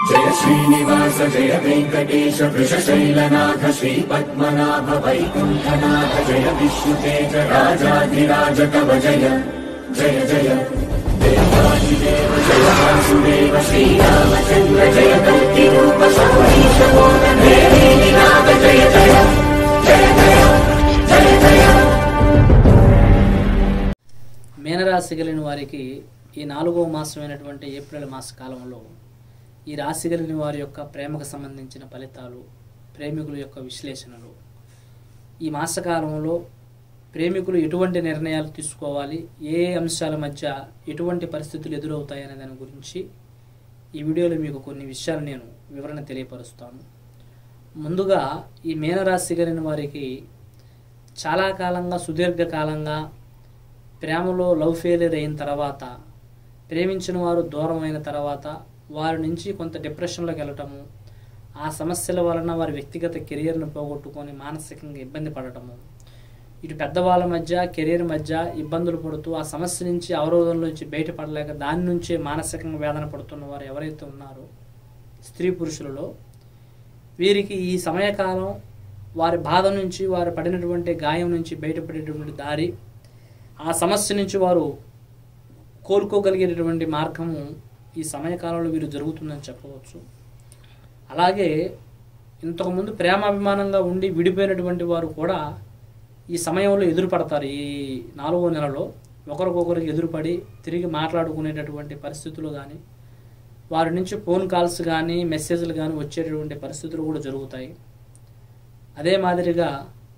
जय श्रीनिवास जय वेंकटेश वृषशैलनाथ श्रीपद्मनाभ वैकुंठनाथ जय विष्णुतेज राजाधिराज तव जय जय जय देवादिदेव जय वासुदेव श्रीरामचंद्र जय कल्किरूप शौरीश मोदन देवीनाथ जय जय जय जय जय जय। మీనరాశి కలిగిన వారికి ఈ 4వ మాసమైనటువంటి ఏప్రిల్ మాస కాలంలో ఈ రాశి కలిగిన వారి యొక్క ప్రేమకు సంబంధించిన ఫలితాలు, ప్రేమికుల యొక్క విశ్లేషణలు, ఈ మాసకాలంలో ప్రేమికులు ఎటువంటి నిర్ణయాలు తీసుకోవాలి, ఏ అంశాల మధ్య ఎటువంటి పరిస్థితులు ఎదురవుతాయనే దాని గురించి ఈ వీడియోలో మీకు కొన్ని విషయాలు నేను వివరణ తెలియపరుస్తాను. ముందుగా ఈ మీనరాశి కలిగిన వారికి చాలా కాలంగా, సుదీర్ఘకాలంగా ప్రేమలో లవ్ ఫెయిలియర్ అయిన తర్వాత, ప్రేమించిన వారు దూరం అయిన తర్వాత వారి నుంచి కొంత డిప్రెషన్లోకి వెళ్ళటము, ఆ సమస్యల వలన వారి వ్యక్తిగత కెరియర్ను పోగొట్టుకొని మానసికంగా ఇబ్బంది పడటము, ఇటు పెద్దవాళ్ళ మధ్య కెరీర్ మధ్య ఇబ్బందులు పడుతూ ఆ సమస్య నుంచి, అవరోధంలో నుంచి బయటపడలేక దాని నుంచే మానసికంగా వేదన పడుతున్న వారు ఎవరైతే ఉన్నారో స్త్రీ పురుషులలో, వీరికి ఈ సమయకాలం వారి బాధ నుంచి, వారు పడినటువంటి గాయం నుంచి బయటపడేటువంటి దారి, ఆ సమస్య నుంచి వారు కోలుకోగలిగేటటువంటి మార్గము ఈ సమయకాలంలో వీరు జరుగుతుందని చెప్పవచ్చు. అలాగే ఇంతకుముందు ప్రేమాభిమానంగా ఉండి విడిపోయినటువంటి వారు కూడా ఈ సమయంలో ఎదురుపడతారు. ఈ 4వ నెలలో ఒకరికొకరికి ఎదురుపడి తిరిగి మాట్లాడుకునేటటువంటి పరిస్థితులు కానీ, వారి నుంచి ఫోన్ కాల్స్ కానీ, మెసేజ్లు కానీ వచ్చేటటువంటి పరిస్థితులు కూడా జరుగుతాయి. అదే మాదిరిగా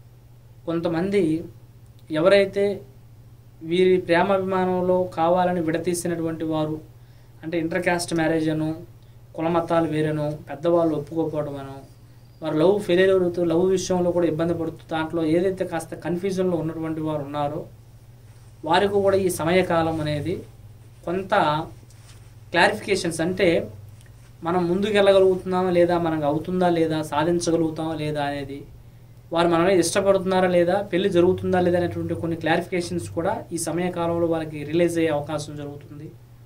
కొంతమంది ఎవరైతే వీరి ప్రేమాభిమానంలో కావాలని విడతీసినటువంటి వారు, అంటే ఇంటర్ క్యాస్ట్ మ్యారేజ్ అను, కులమతాలు వేరేను, పెద్దవాళ్ళు ఒప్పుకోకపోవడం అను, వారు లవ్ ఫెయిలియర్ అవుతూ లవ్ విషయంలో కూడా ఇబ్బంది పడుతూ దాంట్లో ఏదైతే కాస్త కన్ఫ్యూజన్లో ఉన్నటువంటి వారు ఉన్నారో వారికి కూడా ఈ సమయకాలం అనేది కొంత క్లారిఫికేషన్స్, అంటే మనం ముందుకు వెళ్ళగలుగుతున్నామా లేదా, మనకు అవుతుందా లేదా, సాధించగలుగుతామా లేదా అనేది, వారు మనల్ని ఇష్టపడుతున్నారా లేదా, పెళ్లి జరుగుతుందా లేదా అనేటువంటి కొన్ని క్లారిఫికేషన్స్ కూడా ఈ సమయకాలంలో వారికి రిలీజ్ అయ్యే అవకాశం జరుగుతుంది.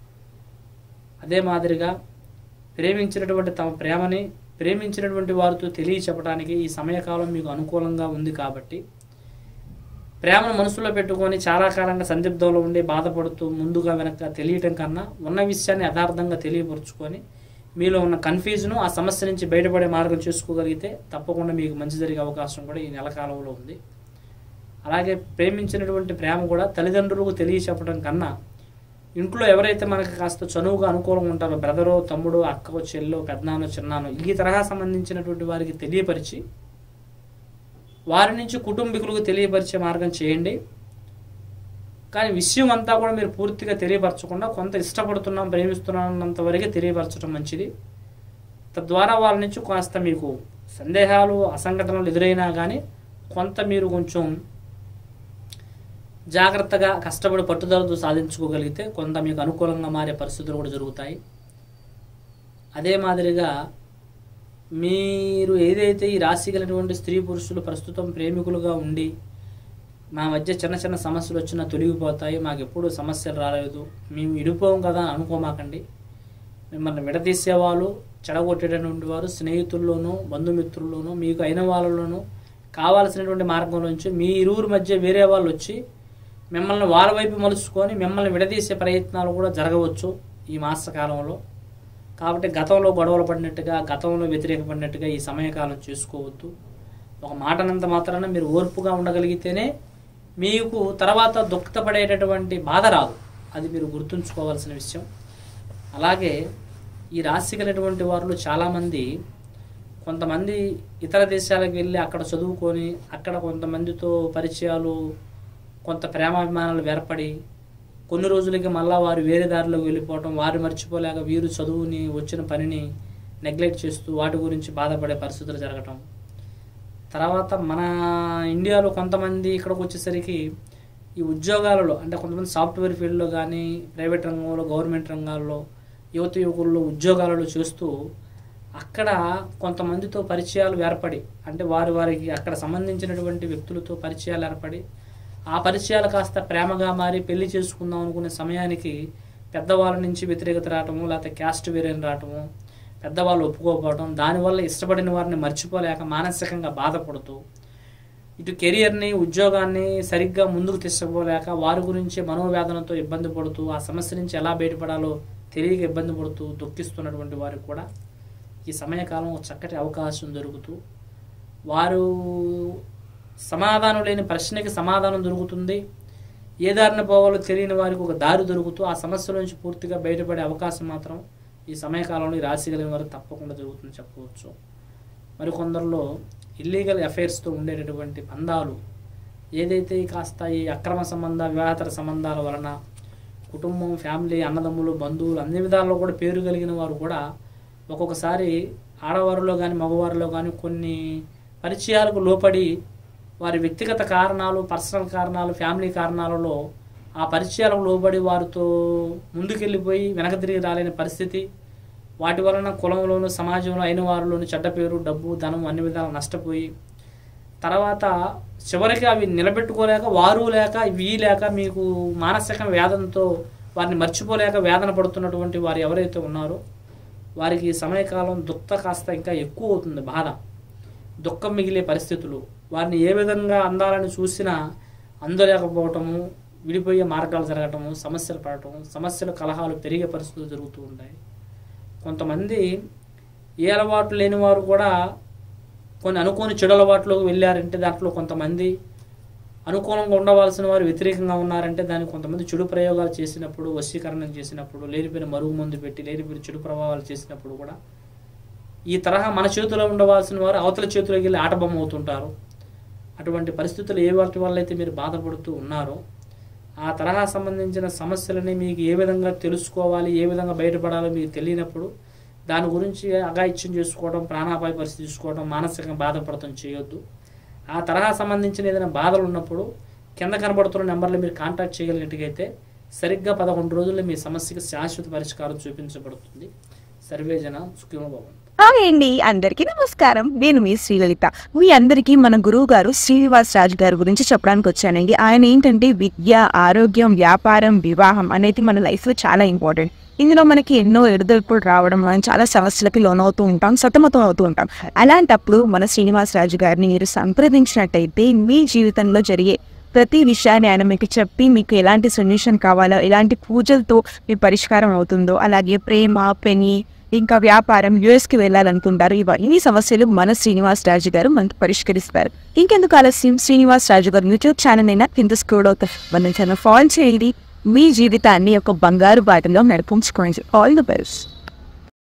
అదే మాదిరిగా ప్రేమించినటువంటి తమ ప్రేమని ప్రేమించినటువంటి వారితో తెలియచెప్పడానికి ఈ సమయకాలం మీకు అనుకూలంగా ఉంది. కాబట్టి ప్రేమను మనసులో పెట్టుకొని చాలా కాలంగా సందిగ్ధంలో ఉండి బాధపడుతూ ముందుగా వెనక తెలియటం కన్నా ఉన్న విషయాన్ని యథార్థంగా తెలియపరుచుకొని మీలో ఉన్న కన్ఫ్యూజను, ఆ సమస్య నుంచి బయటపడే మార్గం చేసుకోగలిగితే తప్పకుండా మీకు మంచి జరిగే అవకాశం కూడా ఈ నెల కాలంలో ఉంది. అలాగే ప్రేమించినటువంటి ప్రేమ కూడా తల్లిదండ్రులకు తెలియచెప్పడం కన్నా ఇంట్లో ఎవరైతే మనకు కాస్త చనువుగా అనుకూలంగా ఉంటారో, బ్రదరో, తమ్ముడు, అక్కో, చెల్లో, పెద్దనాన్నో, చిన్నానో, ఈ తరహా సంబంధించినటువంటి వారికి తెలియపరిచి వారి నుంచి కుటుంబీకులకు తెలియపరిచే మార్గం చేయండి. కానీ విషయం అంతా కూడా మీరు పూర్తిగా తెలియపరచకుండా కొంత ఇష్టపడుతున్నాం, ప్రేమిస్తున్నానంత వరకే తెలియపరచడం మంచిది. తద్వారా వాళ్ళ నుంచి కాస్త మీకు సందేహాలు, అసంఘటనలు ఎదురైనా కానీ కొంత మీరు కొంచెం జాగ్రత్తగా కష్టపడి పట్టుదలతో సాధించుకోగలిగితే కొంత మీకు అనుకూలంగా మారే పరిస్థితులు కూడా జరుగుతాయి. అదే మాదిరిగా మీరు ఏదైతే ఈ రాశి కలిగినటువంటి స్త్రీ పురుషులు ప్రస్తుతం ప్రేమికులుగా ఉండి మా మధ్య చిన్న చిన్న సమస్యలు వచ్చినా తొలగిపోతాయి, మాకు ఎప్పుడు సమస్యలు రాలేదు, మేము విడిపోం కదా అని అనుకోమాకండి. మిమ్మల్ని విడదీసేవాళ్ళు, చెడగొట్టేటటువంటి వారు స్నేహితుల్లోనూ, బంధుమిత్రుల్లోనూ, మీకు అయిన వాళ్ళలోనూ కావాల్సినటువంటి మార్గంలోంచి మీ ఇరువురి మధ్య వేరే వాళ్ళు వచ్చి మిమ్మల్ని వాళ్ళ వైపు మలుచుకొని మిమ్మల్ని విడదీసే ప్రయత్నాలు కూడా జరగవచ్చు ఈ మాసకాలంలో. కాబట్టి గతంలో గొడవలు పడినట్టుగా, గతంలో వ్యతిరేకపడినట్టుగా ఈ సమయకాలం చేసుకోవద్దు. ఒక మాటనంత మాత్రాన మీరు ఓర్పుగా ఉండగలిగితేనే మీకు తర్వాత దుఃఖపడేటటువంటి బాధ రాదు. అది మీరు గుర్తుంచుకోవాల్సిన విషయం. అలాగే ఈ రాశి కలిగినటువంటి వారిలో చాలామంది, కొంతమంది ఇతర దేశాలకు వెళ్ళి అక్కడ చదువుకొని అక్కడ కొంతమందితో పరిచయాలు, కొంత ప్రేమాభిమానాలు ఏర్పడి కొన్ని రోజులకి మళ్ళీ వారు వేరే దారిలోకి వెళ్ళిపోవటం, వారు మర్చిపోలేక వీరు చదువుని, వచ్చిన పనిని నెగ్లెక్ట్ చేస్తూ వాటి గురించి బాధపడే పరిస్థితులు జరగటం. తర్వాత మన ఇండియాలో కొంతమంది ఇక్కడికి వచ్చేసరికి ఈ ఉద్యోగాలలో, అంటే కొంతమంది సాఫ్ట్వేర్ ఫీల్డ్లో కానీ, ప్రైవేట్ రంగంలో, గవర్నమెంట్ రంగాల్లో, యువత యువకుల్లో ఉద్యోగాలలో చేస్తూ అక్కడ కొంతమందితో పరిచయాలు ఏర్పడి, అంటే వారికి అక్కడ సంబంధించినటువంటి వ్యక్తులతో పరిచయాలు ఏర్పడి ఆ పరిచయాలు కాస్త ప్రేమగా మారి పెళ్లి చేసుకుందాం అనుకునే సమయానికి పెద్దవాళ్ళ నుంచి వ్యతిరేకత రావటము, లేకపోతే క్యాస్ట్ వేరేని రావటము, పెద్దవాళ్ళు ఒప్పుకోకపోవడం, దానివల్ల ఇష్టపడిన వారిని మర్చిపోలేక మానసికంగా బాధపడుతూ, ఇటు కెరియర్ని ఉద్యోగాన్ని సరిగ్గా ముందుకు తీసుకుపోలేక వారి గురించి మనోవేదనతో ఇబ్బంది పడుతూ, ఆ సమస్య నుంచి ఎలా బయటపడాలో తెలియక ఇబ్బంది పడుతూ దుఃఖిస్తున్నటువంటి వారికి కూడా ఈ సమయకాలం చక్కటి అవకాశం దొరుకుతూ, వారు సమాధానం లేని ప్రశ్నకి సమాధానం దొరుకుతుంది, ఏ దారిన పోవాలో తెలియని వారికి ఒక దారి దొరుకుతూ ఆ సమస్య నుంచి పూర్తిగా బయటపడే అవకాశం మాత్రం ఈ సమయకాలంలో ఈ రాశి కలిగిన వారు తప్పకుండా జరుగుతుందని చెప్పవచ్చు. మరికొందరిలో ఇల్లీగల్ అఫైర్స్తో ఉండేటటువంటి బంధాలు ఏదైతే కాస్త ఈ అక్రమ వివాహేతర సంబంధాల వలన కుటుంబం, ఫ్యామిలీ, అన్నదమ్ములు, బంధువులు అన్ని విధాల్లో కూడా పేరు కలిగిన వారు కూడా ఒక్కొక్కసారి ఆడవారిలో కానీ మగవారిలో కానీ కొన్ని పరిచయాలకు లోపడి వారి వ్యక్తిగత కారణాలు, పర్సనల్ కారణాలు, ఫ్యామిలీ కారణాలలో ఆ పరిచయాలకు లోబడి వారితో ముందుకెళ్ళిపోయి వెనక తిరిగి రాలేని పరిస్థితి, వాటి వలన కులంలోను సమాజంలో అయిన వారిలోని చెడ్డ పేరు, డబ్బు, ధనం అన్ని విధాలు నష్టపోయి తర్వాత చివరికి అవి నిలబెట్టుకోలేక వారు లేక వీ లేక మీకు మానసిక వేదనతో వారిని మర్చిపోలేక వేదన పడుతున్నటువంటి వారు ఎవరైతే ఉన్నారో వారికి ఈ సమయకాలం కాస్త ఇంకా ఎక్కువ అవుతుంది. బాధ, దుఃఖం మిగిలే పరిస్థితులు, వారిని ఏ విధంగా అందాలని చూసినా అందలేకపోవటము, విడిపోయే మార్గాలు జరగటము, సమస్యలు పడటం, సమస్యలు కలహాలు పెరిగే పరిస్థితులు జరుగుతూ ఉంటాయి. కొంతమంది ఏ అలవాటు లేని వారు కూడా కొన్ని అనుకోని చెడు అలవాట్లోకి వెళ్ళారంటే దాంట్లో కొంతమంది అనుకూలంగా ఉండవలసిన వారు వ్యతిరేకంగా ఉన్నారంటే దానికి కొంతమంది చెడు ప్రయోగాలు చేసినప్పుడు, వశీకరణం చేసినప్పుడు, లేనిపోయిన మరుగు మందు పెట్టి లేనిపోయిన చెడు ప్రభావాలు చేసినప్పుడు కూడా ఈ తరహా మన చేతిలో ఉండవలసిన వారు అవతల చేతిలోకి వెళ్ళి ఆటబొమ్మ అవుతుంటారు. అటువంటి పరిస్థితులు ఏ వాటి వల్ల అయితే మీరు బాధపడుతూ ఉన్నారో ఆ తరహా సంబంధించిన సమస్యలని మీకు ఏ విధంగా తెలుసుకోవాలి, ఏ విధంగా బయటపడాలో మీకు తెలియనప్పుడు దాని గురించి అఘాయిత్యం చేసుకోవడం, ప్రాణాపాయ పరిస్థితి తీసుకోవడం, మానసికంగా బాధపడటం చేయొద్దు. ఆ తరహా సంబంధించిన ఏదైనా బాధలు ఉన్నప్పుడు కింద కనబడుతున్న నెంబర్లు మీరు కాంటాక్ట్ చేయగలిగినట్టుగైతే సరిగ్గా 11 రోజుల్లో మీ సమస్యకి శాశ్వత పరిష్కారం చూపించబడుతుంది. సర్వేజన సుఖినో భవంతు. హాయ్ అండి, అందరికీ నమస్కారం. నేను మీ శ్రీలలిత. మీ అందరికీ మన గురువు గారు శ్రీనివాస్ రాజు గారి గురించి చెప్పడానికి వచ్చానండి. ఆయన ఏంటంటే విద్య, ఆరోగ్యం, వ్యాపారం, వివాహం అనేది మన లైఫ్లో చాలా ఇంపార్టెంట్. ఇందులో మనకి ఎన్నో ఎడుదొడుపులు రావడం, మనం చాలా సమస్యలకి లోనవుతూ ఉంటాం, సతమతం అవుతూ ఉంటాం. అలాంటప్పుడు మన శ్రీనివాస్ రాజు గారిని మీరు సంప్రదించినట్టయితే మీ జీవితంలో జరిగే ప్రతి విషయాన్ని ఆయన మీకు చెప్పి మీకు ఎలాంటి సొల్యూషన్ కావాలో, ఎలాంటి పూజలతో మీ పరిష్కారం అవుతుందో, అలాగే ప్రేమ, పెని, ఇంకా వ్యాపారం, యుఎస్కి వెళ్ళాలనుకుంటారు, ఇవన్నీ సమస్యలు మన శ్రీనివాస్ రాజు గారు మనకు పరిష్కరిస్తారు. ఇంకెందుకు ఆలస్యం, శ్రీనివాస్ రాజు గారు యూట్యూబ్ ఛానల్ అయినా కింద స్క్రోల్ అవుతారు, మన ఛానల్ ఫాలో చేయండి. మీ జీవితాన్ని ఒక బంగారు బాటలో నడిపించుకోండి. All the best.